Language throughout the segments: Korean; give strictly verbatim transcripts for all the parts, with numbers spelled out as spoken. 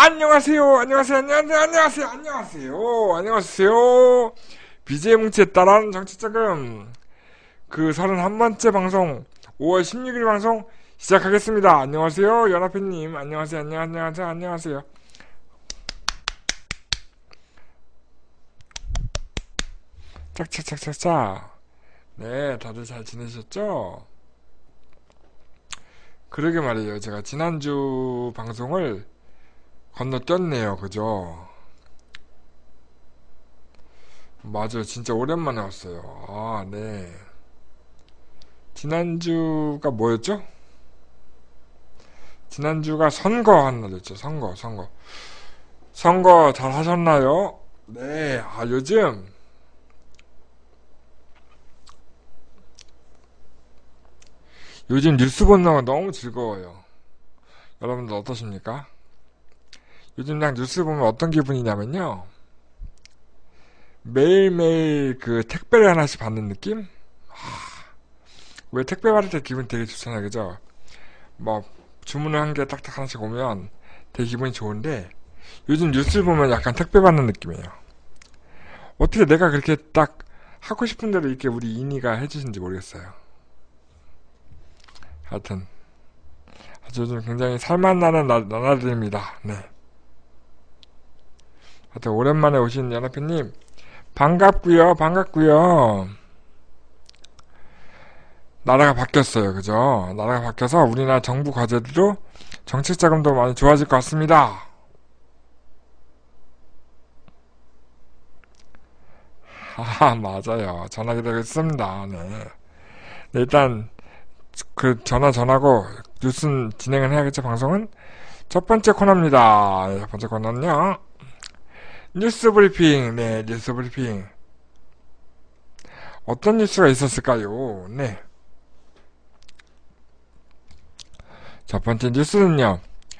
안녕하세요, 안녕하세요, 안녕하세요, 안녕하세요, 안녕하세요, 안녕하세요. 비제이 뭉치에 따른 정치자금 그 서른한 번째 방송 오월 십육일 방송 시작하겠습니다. 안녕하세요, 연합회님. 안녕하세요, 안녕하세요, 안녕하세요, 안녕하세요. 짝짝짝짝짝. 네, 다들 잘 지내셨죠? 그러게 말이에요. 제가 지난주 방송을 건너뛰었네요. 그죠? 맞아요. 진짜 오랜만에 왔어요. 아, 네. 지난주가 뭐였죠? 지난주가 선거 한 날이었죠. 선거, 선거. 선거 잘 하셨나요? 네. 아, 요즘, 요즘 뉴스 보는 거 너무 즐거워요. 여러분들 어떠십니까? 요즘 그냥 뉴스 보면 어떤 기분이냐면요. 매일매일 그 택배를 하나씩 받는 느낌? 왜 택배 받을 때 기분 되게 좋잖아요. 그죠? 뭐, 주문을 한 개 딱딱 하나씩 오면 되게 기분이 좋은데, 요즘 뉴스를 보면 약간 택배 받는 느낌이에요. 어떻게 내가 그렇게 딱 하고 싶은 대로 이렇게 우리 인이가 해주신지 모르겠어요. 하여튼, 아주 요즘 굉장히 살맛나는 나, 나날들입니다. 네. 하여튼, 오랜만에 오신 연합회님, 반갑구요, 반갑구요. 나라가 바뀌었어요. 그죠? 나라가 바뀌어서 우리나라 정부 과제도 정책 자금도 많이 좋아질 것 같습니다. 아, 맞아요. 전화 기다리겠습니다. 네. 네, 일단 그 전화 전하고 뉴스 진행을 해야겠죠. 방송은 첫 번째 코너입니다. 네, 첫 번째 코너는요. 뉴스 브리핑. 네, 뉴스 브리핑. 어떤 뉴스가 있었을까요? 네. 첫 번째 뉴스는요.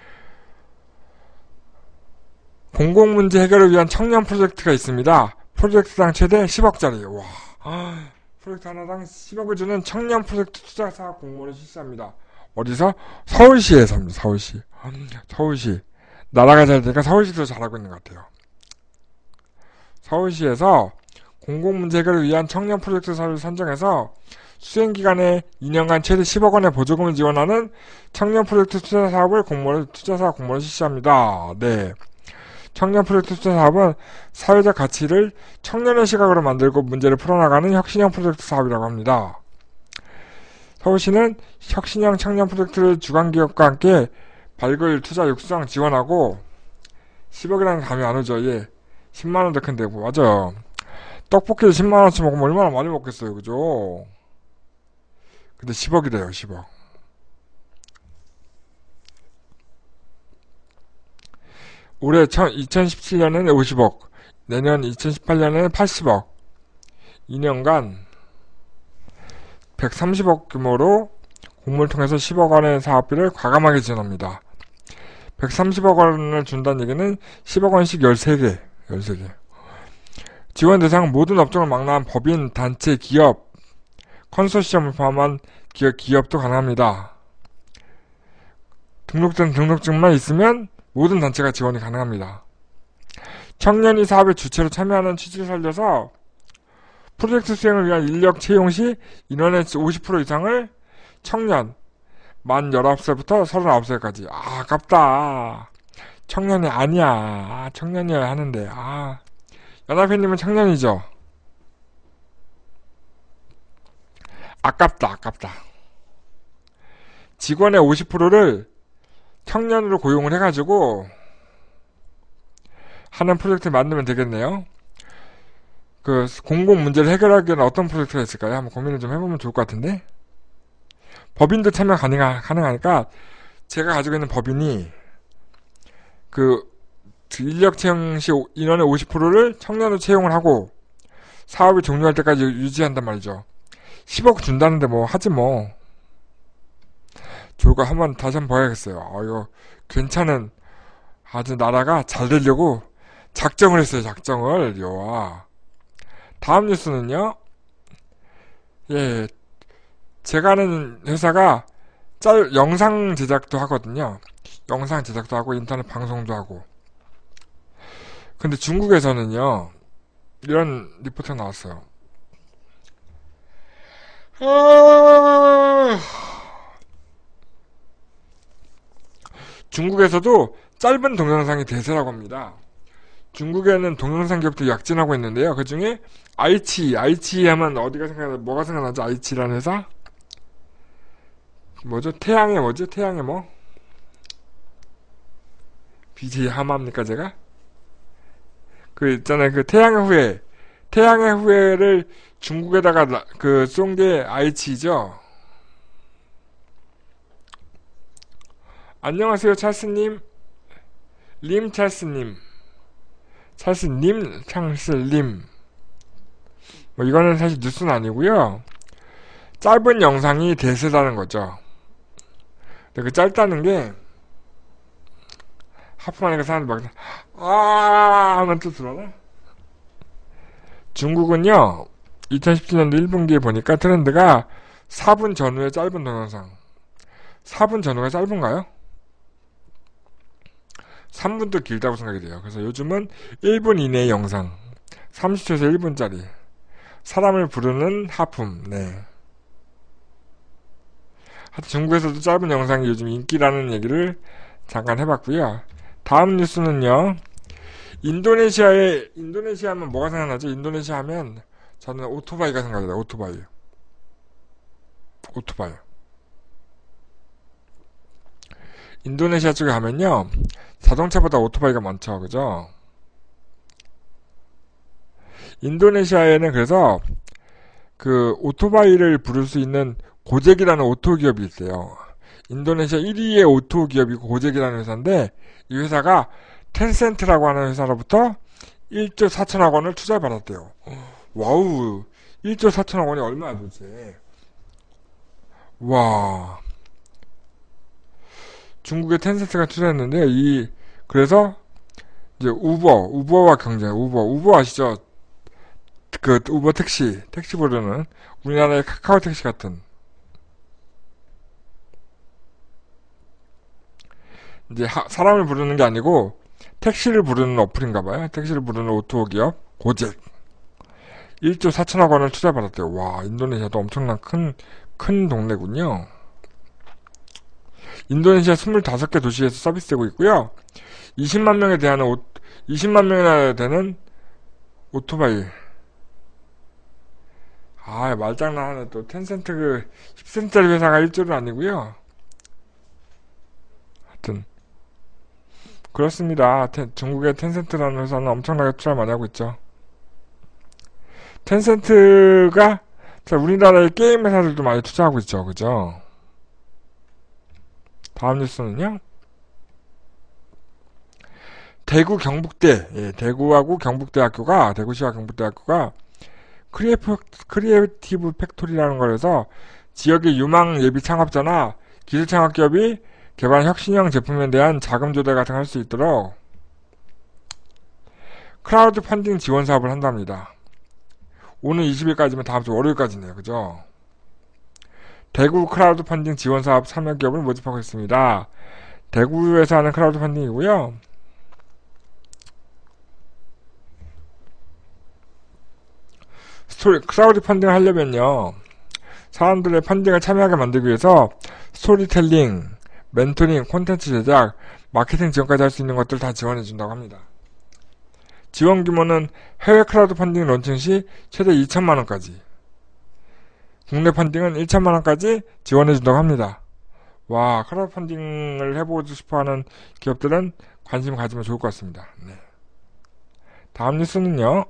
공공문제 해결을 위한 청년 프로젝트가 있습니다. 프로젝트당 최대 십억짜리. 와. 프로젝트 하나당 십억을 주는 청년 프로젝트 투자사업 공모를 실시합니다. 어디서? 서울시에서입니다. 서울시. 서울시. 나라가 잘 되니까 서울시도 잘하고 있는 것 같아요. 서울시에서 공공문제 해결을 위한 청년 프로젝트 사업을 선정해서 수행기간에 이 년간 최대 십억 원의 보조금을 지원하는 청년 프로젝트 투자 사업을 공모를, 투자사 공모를 실시합니다. 네. 청년 프로젝트 투자 사업은 사회적 가치를 청년의 시각으로 만들고 문제를 풀어나가는 혁신형 프로젝트 사업이라고 합니다. 서울시는 혁신형 청년 프로젝트를 주관기업과 함께 발굴 투자 육성 지원하고 십억이라는 감이 안 오죠. 예. 십만 원도 큰데, 맞아요. 떡볶이를 십만 원치 먹으면 얼마나 많이 먹겠어요. 그죠? 근데 십억이래요. 십억. 올해 이천십칠 년에는 오십억, 내년 이천십팔 년에는 팔십억, 이 년간 백삼십억 규모로 공모를 통해서 십억 원의 사업비를 과감하게 지원합니다. 백삼십억 원을 준다는 얘기는 십억 원씩 열세 개, 열세 개. 지원 대상 모든 업종을 망라한 법인, 단체, 기업, 컨소시엄을 포함한 기업, 기업도 가능합니다. 등록된 등록증만 있으면 모든 단체가 지원이 가능합니다. 청년이 사업의 주체로 참여하는 취지를 살려서 프로젝트 수행을 위한 인력 채용 시 인원의 오십 퍼센트 이상을 청년, 만 열아홉 살부터 서른아홉 살까지. 아, 아깝다. 청년이 아니야. 아, 청년이어야 하는데. 아, 연합회님은 청년이죠? 아깝다, 아깝다. 직원의 오십 퍼센트를 청년으로 고용을 해가지고 하는 프로젝트를 만들면 되겠네요. 그 공공 문제를 해결하기 위한 어떤 프로젝트가 있을까요? 한번 고민을 좀 해보면 좋을 것 같은데. 법인도 참여 가능하, 가능하니까 제가 가지고 있는 법인이 그 인력 채용 시 인원의 오십 퍼센트를 청년으로 채용을 하고 사업이 종료할 때까지 유지한단 말이죠. 십억 준다는데 뭐 하지 뭐. 저거 한번 다시 한번 봐야겠어요. 아, 이거 괜찮은, 아주 나라가 잘 되려고 작정을 했어요. 작정을. 요와. 다음 뉴스는요. 예, 제가 아는 회사가 짤 영상 제작도 하거든요. 영상 제작도 하고 인터넷 방송도 하고. 근데 중국에서는요, 이런 리포트가 나왔어요. 아... 중국에서도 짧은 동영상이 대세라고 합니다. 중국에는 동영상 기업도 약진하고 있는데요. 그 중에 아이치, 아이치 하면 어디가 생각나, 뭐가 생각나죠? 아이치라는 회사? 뭐죠? 태양의 뭐죠? 태양의 뭐? 비제이 하마입니까, 제가? 그 있잖아요. 그 태양의 후예. 태양의 후예를 중국에다가 그 쏜 게 아이치죠. 안녕하세요, 찰스님. 림 찰스님. 찰스님, 찰스님. 뭐 이거는 사실 뉴스는 아니고요. 짧은 영상이 대세라는 거죠. 근데 그 짧다는 게 하품하니까 사람들 막 아 하면 또 들어나? 중국은요, 이천십칠 년도 일 분기에 보니까 트렌드가 사 분 전후의 짧은 동영상. 사 분 전후가 짧은가요? 삼 분도 길다고 생각이 돼요. 그래서 요즘은 일 분 이내의 영상, 삼십 초에서 일 분짜리. 사람을 부르는 하품, 네. 하여튼 중국에서도 짧은 영상이 요즘 인기라는 얘기를 잠깐 해봤고요. 다음 뉴스는요, 인도네시아에, 인도네시아 하면 뭐가 생각나죠? 인도네시아 하면 저는 오토바이가 생각이 나요. 오토바이. 오토바이. 인도네시아 쪽에 가면요, 자동차보다 오토바이가 많죠. 그죠? 인도네시아에는 그래서 그 오토바이를 부를 수 있는 고젝이라는 오토 기업이 있어요. 인도네시아 일 위의 오토 기업이 고젝이라는 회사인데, 이 회사가 텐센트라고 하는 회사로부터 일조 사천억 원을 투자받았대요. 와우, 일조 사천억 원이 얼마야 도대체. 와, 중국의 텐센트가 투자했는데, 이 그래서 이제 우버, 우버와 경쟁. 우버, 우버 아시죠? 그 우버 택시, 택시 부르는 우리나라의 카카오 택시 같은. 이제 하, 사람을 부르는 게 아니고 택시를 부르는 어플인가봐요. 택시를 부르는 오토 기업 고젝. 일조 사천억 원을 투자받았대요. 와, 인도네시아도 엄청난 큰, 큰 동네군요. 인도네시아 스물다섯 개 도시에서 서비스되고 있고요. 이십만 명에 대한 오, 이십만 명이나 되는 오토바이. 아, 말장난하네. 또 텐센트 그 십 센트짜리 회사가 일조는 아니고요. 하여튼 그렇습니다. 텐, 중국의 텐센트라는 회사는 엄청나게 투자를 많이 하고 있죠. 텐센트가 우리나라의 게임 회사들도 많이 투자하고 있죠. 그죠? 다음 뉴스는요, 대구 경북대, 예, 대구하고 경북대학교가, 대구시와 경북대학교가 크리에이프, 크리에이티브 팩토리라는 걸 해서 지역의 유망 예비 창업자나 기술 창업 기업이 개발한 혁신형 제품에 대한 자금 조달 같은 걸 할 수 있도록 크라우드 펀딩 지원 사업을 한답니다. 오늘 이십 일까지면 다음 주 월요일까지네요. 그죠? 대구 크라우드 펀딩 지원 사업 참여 기업을 모집하고 있습니다. 대구에서 하는 크라우드 펀딩이고요. 스토리, 크라우드 펀딩을 하려면요, 사람들의 펀딩을 참여하게 만들기 위해서 스토리텔링, 멘토링, 콘텐츠 제작, 마케팅 지원까지 할 수 있는 것들 다 지원해 준다고 합니다. 지원 규모는 해외 크라우드 펀딩 론칭 시 최대 이천만 원까지, 국내 펀딩은 천만 원까지 지원해 준다고 합니다. 와, 크라우드 펀딩을 해보고 싶어하는 기업들은 관심 가지면 좋을 것 같습니다. 네. 다음 뉴스는요,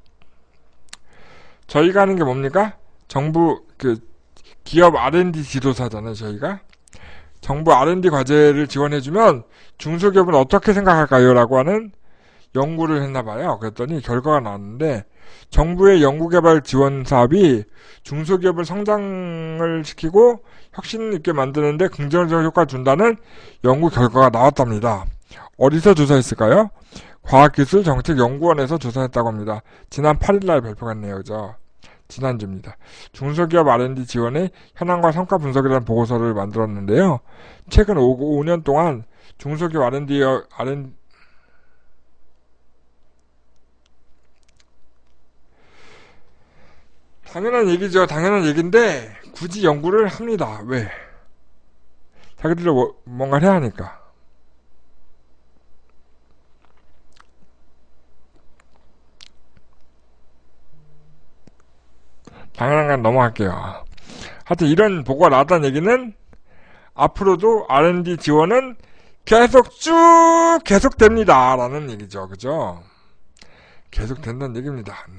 저희가 하는 게 뭡니까? 정부 그 기업 알 앤 디 지도사잖아요. 저희가 정부 알 앤 디 과제를 지원해주면 중소기업은 어떻게 생각할까요? 라고 하는 연구를 했나봐요. 그랬더니 결과가 나왔는데, 정부의 연구개발 지원 사업이 중소기업을 성장을 시키고 혁신 있게 만드는데 긍정적 효과를 준다는 연구 결과가 나왔답니다. 어디서 조사했을까요? 과학기술정책연구원에서 조사했다고 합니다. 지난 팔 일날 발표가 났네요. 그죠? 지난주입니다. 중소기업 알 앤 디 지원의 현황과 성과 분석이라는 보고서를 만들었는데요. 최근 오 년 동안 중소기업 알앤디, 알앤, 당연한 얘기죠. 당연한 얘기인데, 굳이 연구를 합니다. 왜? 자기들이 뭐, 뭔가를 해야 하니까. 당연한 건 넘어갈게요. 하여튼 이런 보고가 나왔다는 얘기는 앞으로도 알앤디 지원은 계속 쭉 계속됩니다. 라는 얘기죠. 그죠? 계속 된다는 얘기입니다. 네.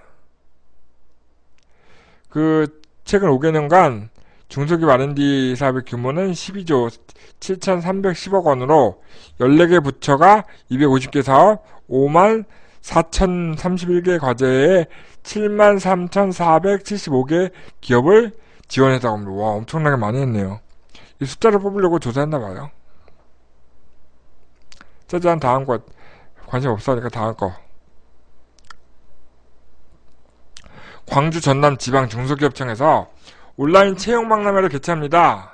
그, 최근 오 개년간 중소기업 알앤디 사업의 규모는 십이조 칠천삼백십억 원으로 열네 개 부처가 이백오십 개 사업, 오만 사천삼십일 개 과제에 칠만 삼천사백칠십오 개 기업을 지원했다고 합니다. 와, 엄청나게 많이 했네요. 이 숫자를 뽑으려고 조사했나봐요. 짜잔, 다음 거. 관심 없으니까 다음 거. 광주 전남 지방 중소기업청에서 온라인 채용 박람회를 개최합니다.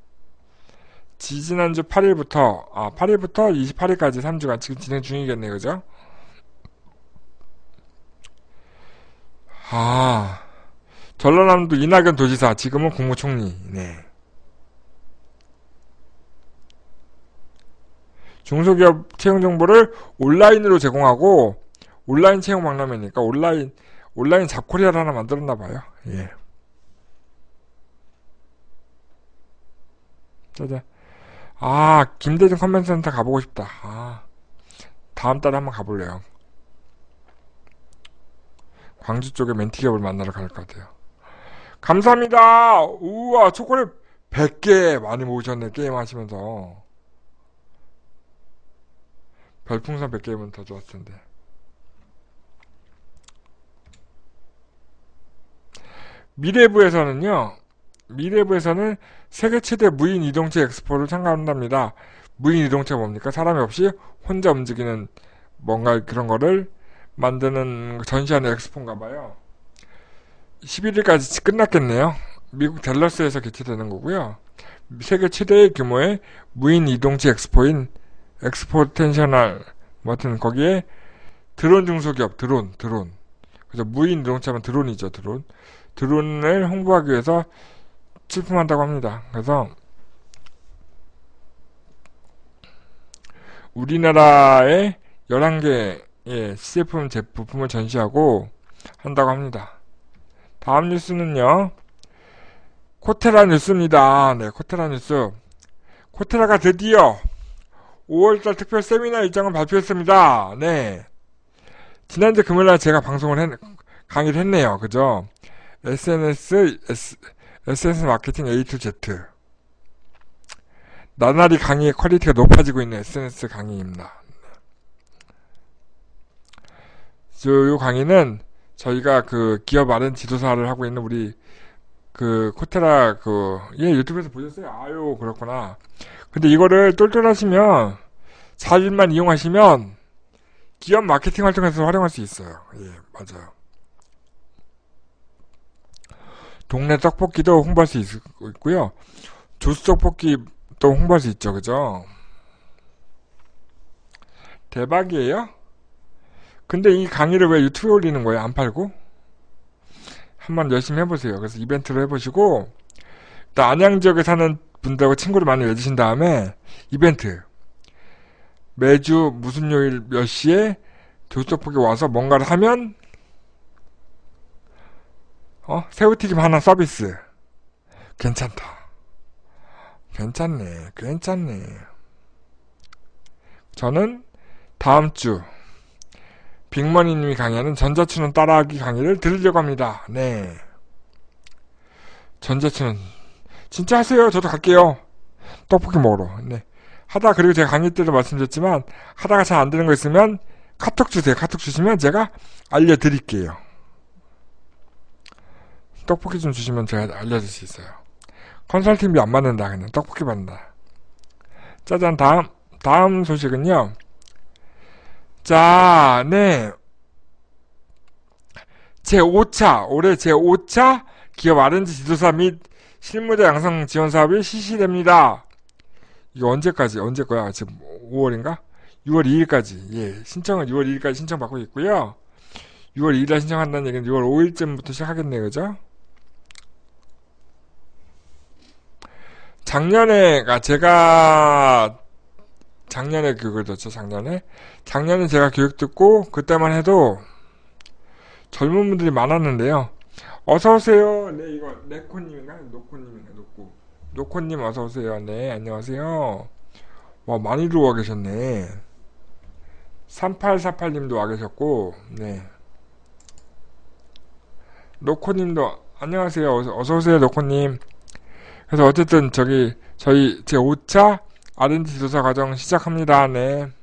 지지난주 팔 일부터, 아, 팔 일부터 이십팔 일까지 삼 주간 지금 진행 중이겠네요. 그죠? 아, 전라남도 이낙연 도지사, 지금은 국무총리, 네. 중소기업 채용 정보를 온라인으로 제공하고, 온라인 채용 박람회니까 온라인, 온라인 잡코리아를 하나 만들었나봐요. 예. 짜잔. 아, 김대중 컨벤션 센터 가보고 싶다. 아, 다음 달에 한번 가볼래요. 광주 쪽에 멘티기업을 만나러 갈 것 같아요. 감사합니다. 우와, 초콜릿 백 개 많이 모으셨네. 게임 하시면서. 별풍선 백 개면 더 좋았을 텐데. 미래부에서는요, 미래부에서는 세계 최대 무인 이동체 엑스포를 참가한답니다. 무인 이동체가 뭡니까? 사람이 없이 혼자 움직이는 뭔가 그런 거를 만드는 전시하는 엑스포인가 봐요. 십일 일까지 끝났겠네요. 미국 댈러스에서 개최되는 거고요. 세계 최대의 규모의 무인 이동체 엑스포인 엑스포텐셔널, 뭐 하여튼 거기에 드론 중소기업, 드론, 드론. 그래서 무인 이동차면 드론이죠, 드론. 드론을 홍보하기 위해서 출품한다고 합니다. 그래서 우리나라의 열한 개의 시제품 제품을 전시하고 한다고 합니다. 다음 뉴스는요, 코테라 뉴스입니다. 네, 코테라 뉴스. 코테라가 드디어 오월달 특별 세미나 일정을 발표했습니다. 네. 지난주 금요일날 제가 방송을 했, 강의를 했네요. 그죠? 에스엔에스, S, 에스엔에스 마케팅 에이 투 제트. 나날이 강의의 퀄리티가 높아지고 있는 에스엔에스 강의입니다. 요 강의는 저희가 그 기업 알앤디 지도사를 하고 있는 우리 그 코테라 그 예 유튜브에서 보셨어요? 아유 그렇구나. 근데 이거를 똘똘하시면 사 일만 이용하시면 기업 마케팅 활동에서 활용할 수 있어요. 예 맞아요. 동네 떡볶이도 홍보할 수 있, 있고요. 조수 떡볶이도 홍보할 수 있죠. 그죠? 대박이에요? 근데 이 강의를 왜 유튜브에 올리는 거예요? 안 팔고? 한번 열심히 해보세요. 그래서 이벤트로 해보시고, 일단 안양 지역에 사는 분들하고 친구를 많이 맺으신 다음에, 이벤트. 매주 무슨 요일 몇 시에 조수떡볶이 와서 뭔가를 하면, 어? 새우튀김 하나 서비스. 괜찮다. 괜찮네. 괜찮네. 저는 다음 주, 빅머니님이 강의하는 전자추는 따라하기 강의를 들으려고 합니다. 네. 전자추는 진짜 하세요. 저도 갈게요. 떡볶이 먹으러. 네. 하다 그리고 제가 강의 때도 말씀드렸지만 하다가 잘 안 되는 거 있으면 카톡 주세요. 카톡 주시면 제가 알려드릴게요. 떡볶이 좀 주시면 제가 알려줄 수 있어요. 컨설팅비 안 받는다. 그냥 떡볶이 받는다. 짜잔. 다음 다음 소식은요. 자, 네. 제오 차, 올해 제오 차 기업 알앤디 지도사 및 실무자 양성 지원 사업이 실시됩니다. 이거 언제까지, 언제 거야? 지금 오월인가? 유월 이일까지. 예, 신청은 유월 이일까지 신청받고 있고요. 유월 이일날 신청한다는 얘기는 유월 오일쯤부터 시작하겠네요, 그죠? 작년에, 아, 제가, 작년에 교육을 듣죠, 작년에. 작년에 제가 교육 듣고, 그때만 해도 젊은 분들이 많았는데요. 어서오세요. 네, 이거, 네코님인가? 노코님인가? 노코. 노코님 어서오세요. 네, 안녕하세요. 와, 많이들 와 계셨네. 삼팔사팔님도 와 계셨고, 네. 노코님도, 안녕하세요. 어서, 어서오세요, 노코님. 그래서 어쨌든, 저기, 저희, 제 오 차 알앤디 조사 과정 시작합니다. 네.